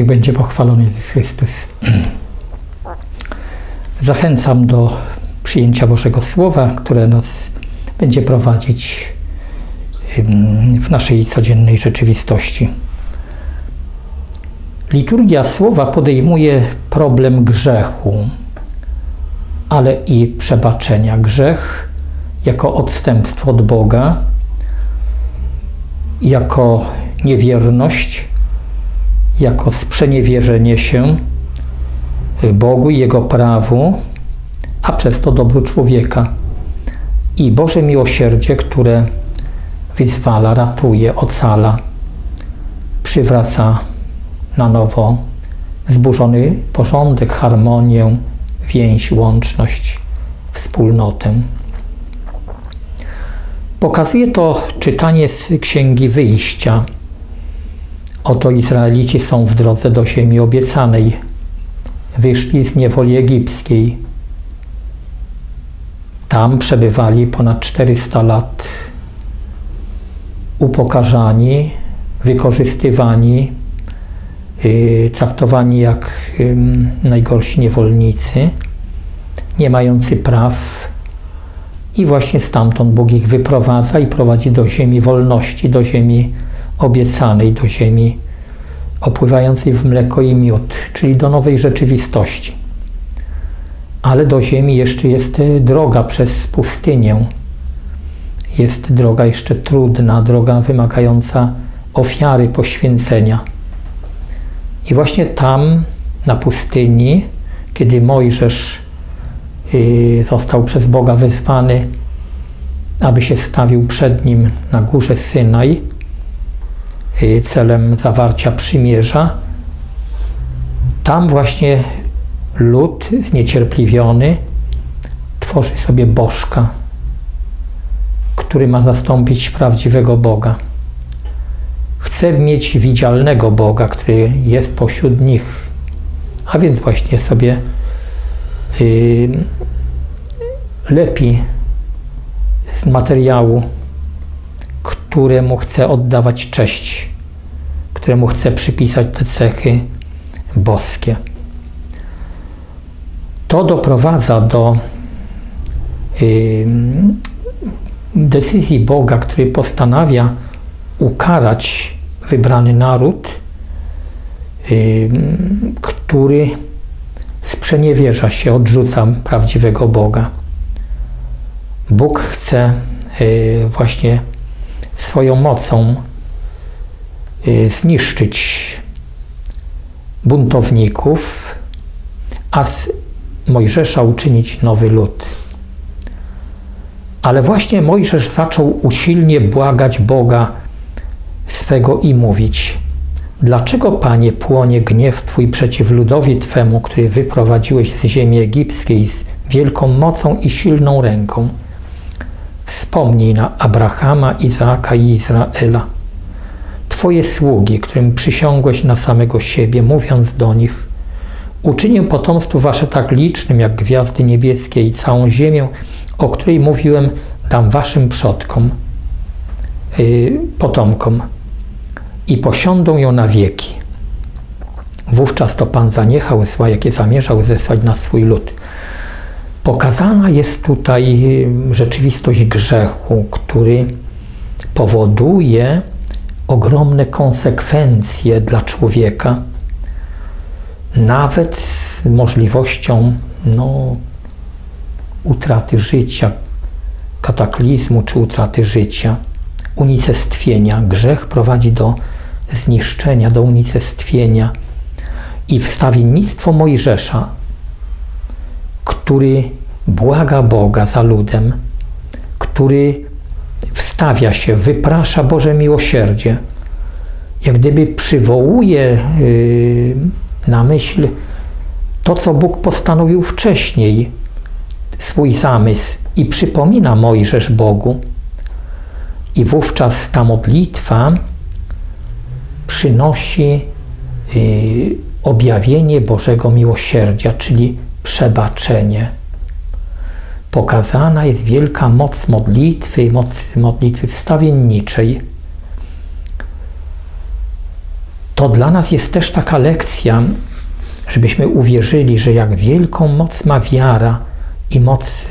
Niech będzie pochwalony Jezus Chrystus. Zachęcam do przyjęcia Bożego Słowa, które nas będzie prowadzić w naszej codziennej rzeczywistości. Liturgia Słowa podejmuje problem grzechu, ale i przebaczenia. Grzech jako odstępstwo od Boga, jako niewierność, jako sprzeniewierzenie się Bogu i Jego prawu, a przez to dobru człowieka. I Boże miłosierdzie, które wyzwala, ratuje, ocala, przywraca na nowo zburzony porządek, harmonię, więź, łączność, wspólnotę. Pokazuje to czytanie z Księgi Wyjścia. Oto Izraelici są w drodze do ziemi obiecanej. Wyszli z niewoli egipskiej. Tam przebywali ponad 400 lat, upokarzani, wykorzystywani, traktowani jak najgorsi niewolnicy, nie mający praw. I właśnie stamtąd Bóg ich wyprowadza i prowadzi do ziemi wolności, do ziemi obiecanej, do ziemi opływającej w mleko i miód, czyli do nowej rzeczywistości. Ale do ziemi jeszcze jest droga przez pustynię. Jest droga jeszcze trudna, droga wymagająca ofiary, poświęcenia. I właśnie tam, na pustyni, kiedy Mojżesz został przez Boga wezwany, aby się stawił przed Nim na górze Synaj, celem zawarcia przymierza, tam właśnie lud zniecierpliwiony tworzy sobie bożka, który ma zastąpić prawdziwego Boga. Chce mieć widzialnego Boga, który jest pośród nich, a więc właśnie sobie lepi z materiału, któremu chce oddawać cześć, któremu chce przypisać te cechy boskie. To doprowadza do decyzji Boga, który postanawia ukarać wybrany naród, który sprzeniewierza się, odrzuca prawdziwego Boga. Bóg chce właśnie swoją mocą zniszczyć buntowników, a z Mojżesza uczynić nowy lud. Ale właśnie Mojżesz zaczął usilnie błagać Boga swego i mówić: dlaczego, Panie, płonie gniew Twój przeciw ludowi Twemu, który wyprowadziłeś z ziemi egipskiej z wielką mocą i silną ręką? Wspomnij na Abrahama, Izaaka i Izraela, Twoje sługi, którym przysiągłeś na samego siebie, mówiąc do nich: uczynię potomstwo Wasze tak licznym, jak gwiazdy niebieskie, i całą ziemię, o której mówiłem, dam Waszym przodkom, potomkom, i posiądą ją na wieki. Wówczas to Pan zaniechał zła, jakie zamierzał zesłać na swój lud. Pokazana jest tutaj rzeczywistość grzechu, który powoduje ogromne konsekwencje dla człowieka, nawet z możliwością utraty życia, kataklizmu czy utraty życia, unicestwienia. Grzech prowadzi do zniszczenia, do unicestwienia. I wstawiennictwo Mojżesza, który błaga Boga za ludem, który wstawia się, wyprasza Boże miłosierdzie, jak gdyby przywołuje na myśl to, co Bóg postanowił wcześniej, swój zamysł, i przypomina Mojżesz Bogu. I wówczas ta modlitwa przynosi objawienie Bożego miłosierdzia, czyli przebaczenie. Pokazana jest wielka moc modlitwy, moc modlitwy wstawienniczej. to dla nas jest też taka lekcja, żebyśmy uwierzyli, że jak wielką moc ma wiara i moc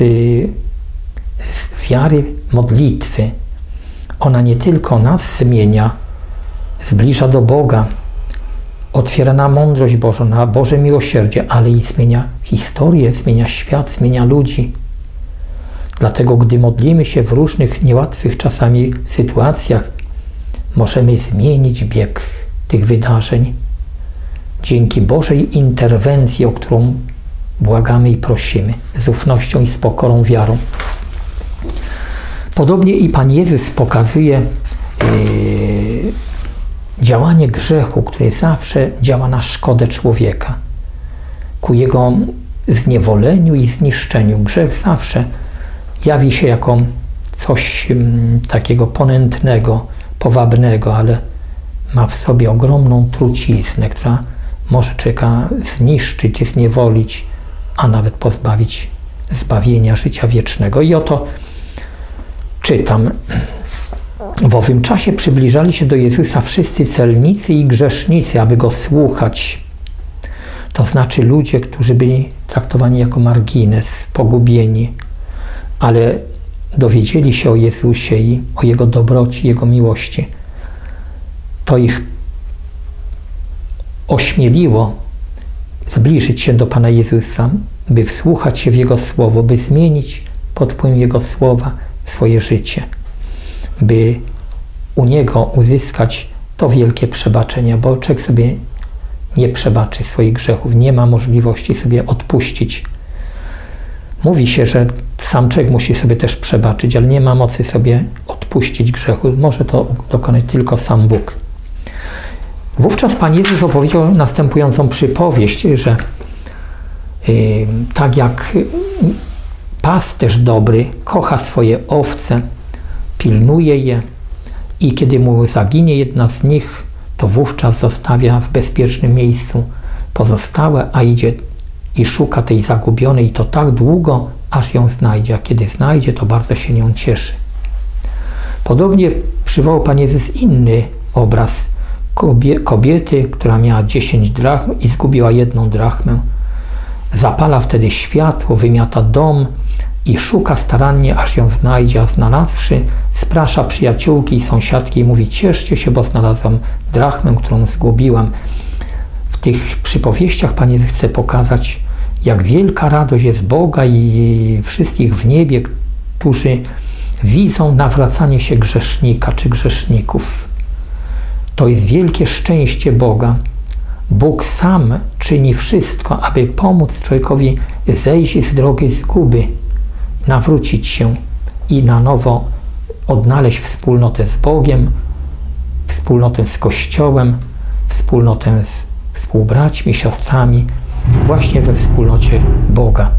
wiary modlitwy, ona nie tylko nas zmienia, zbliża do Boga, otwiera na mądrość Bożą, na Boże miłosierdzie, ale i zmienia historię, zmienia świat, zmienia ludzi. Dlatego, gdy modlimy się w różnych niełatwych czasami sytuacjach, możemy zmienić bieg tych wydarzeń dzięki Bożej interwencji, o którą błagamy i prosimy, z ufnością i z pokorą, wiarą. Podobnie i Pan Jezus pokazuje działanie grzechu, które zawsze działa na szkodę człowieka, ku jego zniewoleniu i zniszczeniu. Grzech zawsze jawi się jako coś takiego ponętnego, powabnego, ale ma w sobie ogromną truciznę, która może człowieka zniszczyć, zniewolić, a nawet pozbawić zbawienia, życia wiecznego. I oto czytam. W owym czasie przybliżali się do Jezusa wszyscy celnicy i grzesznicy, aby Go słuchać. To znaczy ludzie, którzy byli traktowani jako margines, pogubieni, ale dowiedzieli się o Jezusie i o Jego dobroci, Jego miłości. To ich ośmieliło zbliżyć się do Pana Jezusa, by wsłuchać się w Jego Słowo, by zmienić pod wpływem Jego Słowa swoje życie, by u Niego uzyskać to wielkie przebaczenie, bo człowiek sobie nie przebaczy swoich grzechów, nie ma możliwości sobie odpuścić. Mówi się, że sam człowiek musi sobie też przebaczyć, ale nie ma mocy sobie odpuścić grzechu. Może to dokonać tylko sam Bóg. Wówczas Pan Jezus opowiedział następującą przypowieść, że tak jak pasterz dobry kocha swoje owce, pilnuje je i kiedy mu zaginie jedna z nich, to wówczas zostawia w bezpiecznym miejscu pozostałe, a idzie i szuka tej zagubionej i to tak długo, aż ją znajdzie, a kiedy znajdzie, to bardzo się nią cieszy. Podobnie przywołał Pan Jezus inny obraz kobiety, która miała 10 drachm i zgubiła 1 drachmę. Zapala wtedy światło, wymiata dom i szuka starannie, aż ją znajdzie, a znalazłszy, sprasza przyjaciółki i sąsiadki i mówi: cieszcie się, bo znalazłam drachmę, którą zgubiłam. W tych przypowieściach Pan Jezus chce pokazać, jak wielka radość jest Boga i wszystkich w niebie, którzy widzą nawracanie się grzesznika czy grzeszników. To jest wielkie szczęście Boga. Bóg sam czyni wszystko, aby pomóc człowiekowi zejść z drogi zguby, nawrócić się i na nowo odnaleźć wspólnotę z Bogiem, wspólnotę z Kościołem, wspólnotę z współbraćmi, siostrami, właśnie we wspólnocie Boga.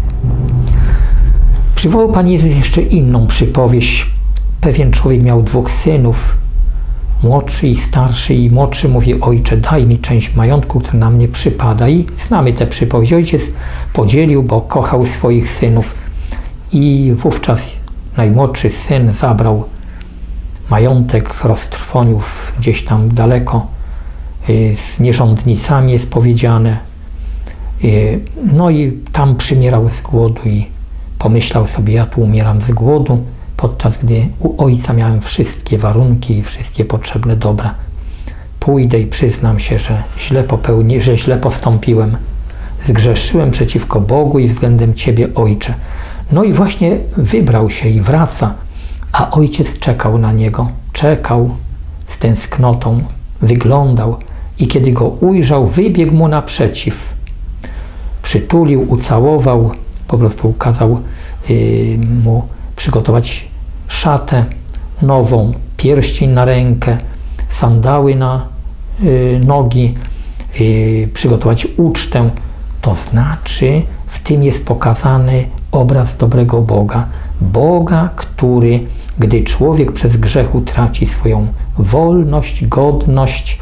Przywołał Pan Jezus jeszcze inną przypowieść. Pewien człowiek miał 2 synów, młodszy i starszy, i młodszy mówi: ojcze, daj mi część majątku, który na mnie przypada. I znamy tę przypowieść. Ojciec podzielił, bo kochał swoich synów. I wówczas najmłodszy syn zabrał majątek, roztrwonił gdzieś tam daleko, z nierządnicami jest powiedziane. No i tam przymierał z głodu i pomyślał sobie: ja tu umieram z głodu, podczas gdy u ojca miałem wszystkie warunki i wszystkie potrzebne dobra. Pójdę i przyznam się, że źle postąpiłem. Zgrzeszyłem przeciwko Bogu i względem Ciebie, Ojcze. No i właśnie wybrał się i wraca, a ojciec czekał na niego. Czekał z tęsknotą, wyglądał i kiedy go ujrzał, wybiegł mu naprzeciw. Przytulił, ucałował, po prostu kazał mu przygotować szatę nową, pierścień na rękę, sandały na nogi, przygotować ucztę. To znaczy, w tym jest pokazany obraz dobrego Boga. Boga, który, gdy człowiek przez grzech utraci swoją wolność, godność,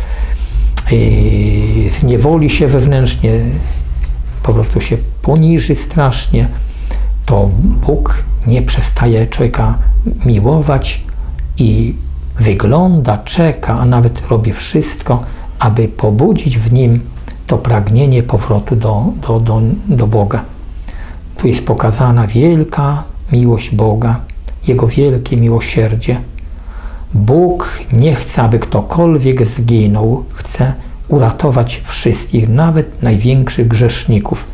zniewoli się wewnętrznie, po prostu się poniży strasznie, to Bóg nie przestaje człowieka miłować i wygląda, czeka, a nawet robi wszystko, aby pobudzić w nim to pragnienie powrotu do Boga. Tu jest pokazana wielka miłość Boga, Jego wielkie miłosierdzie. Bóg nie chce, aby ktokolwiek zginął, chce uratować wszystkich, nawet największych grzeszników.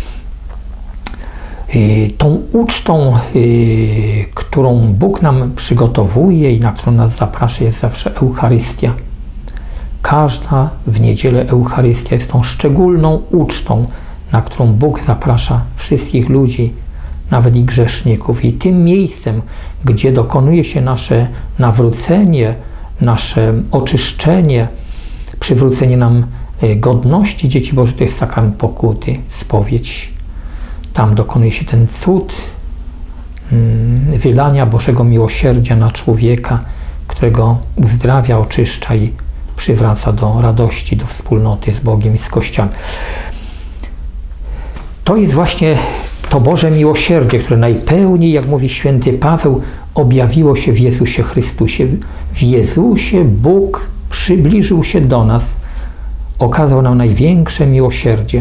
Tą ucztą, którą Bóg nam przygotowuje i na którą nas zaprasza, jest zawsze Eucharystia. Każda w niedzielę Eucharystia jest tą szczególną ucztą, na którą Bóg zaprasza wszystkich ludzi, nawet i grzeszników. I tym miejscem, gdzie dokonuje się nasze nawrócenie, nasze oczyszczenie, przywrócenie nam godności dzieci Bożych, to jest sakrament pokuty, spowiedź. Tam dokonuje się ten cud wylania Bożego miłosierdzia na człowieka, którego uzdrawia, oczyszcza i przywraca do radości, do wspólnoty z Bogiem i z Kościołem. To jest właśnie to Boże miłosierdzie, które najpełniej, jak mówi święty Paweł, objawiło się w Jezusie Chrystusie. W Jezusie Bóg przybliżył się do nas, okazał nam największe miłosierdzie.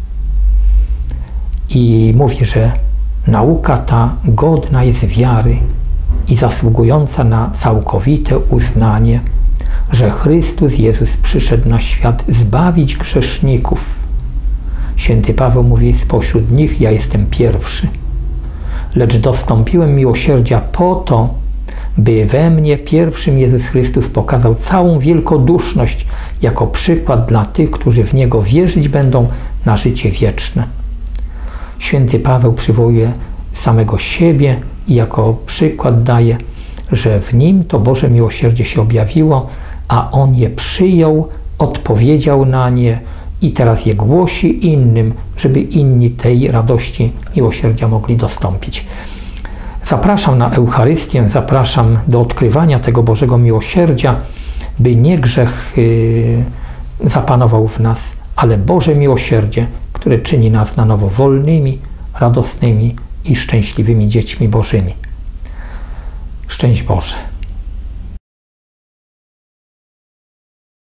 I mówi, że nauka ta godna jest wiary i zasługująca na całkowite uznanie, że Chrystus Jezus przyszedł na świat zbawić grzeszników. Święty Paweł mówi, spośród nich ja jestem pierwszy. Lecz dostąpiłem miłosierdzia po to, by we mnie pierwszym Jezus Chrystus pokazał całą wielkoduszność jako przykład dla tych, którzy w Niego wierzyć będą na życie wieczne. Święty Paweł przywołuje samego siebie i jako przykład daje, że w Nim to Boże miłosierdzie się objawiło, a On je przyjął, odpowiedział na nie i teraz je głosi innym, żeby inni tej radości miłosierdzia mogli dostąpić. Zapraszam na Eucharystię, zapraszam do odkrywania tego Bożego miłosierdzia, by nie grzech zapanował w nas, ale Boże miłosierdzie, które czyni nas na nowo wolnymi, radosnymi i szczęśliwymi dziećmi Bożymi. Szczęść Boże!